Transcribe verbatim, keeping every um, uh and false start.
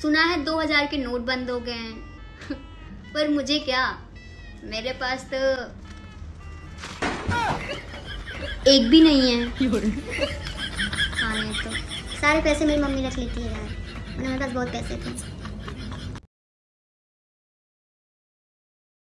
सुना है दो हजार के नोट बंद हो गए हैं पर मुझे क्या, मेरे पास तो एक भी नहीं है। हाँ, ये तो सारे पैसे मेरी मम्मी रख लेती है यार, मेरे पास बहुत पैसे थे।